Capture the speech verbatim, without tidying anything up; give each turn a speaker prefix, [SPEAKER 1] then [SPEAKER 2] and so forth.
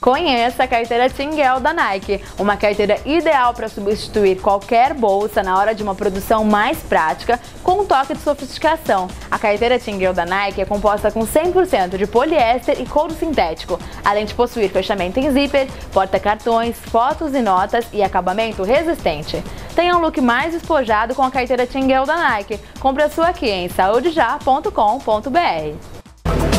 [SPEAKER 1] Conheça a carteira Tinguel da Nike, uma carteira ideal para substituir qualquer bolsa na hora de uma produção mais prática, com um toque de sofisticação. A carteira Tinguel da Nike é composta com cem por cento de poliéster e couro sintético, além de possuir fechamento em zíper, porta-cartões, fotos e notas e acabamento resistente. Tenha um look mais despojado com a carteira Tinguel da Nike. Compre a sua aqui em saúde já ponto com ponto br.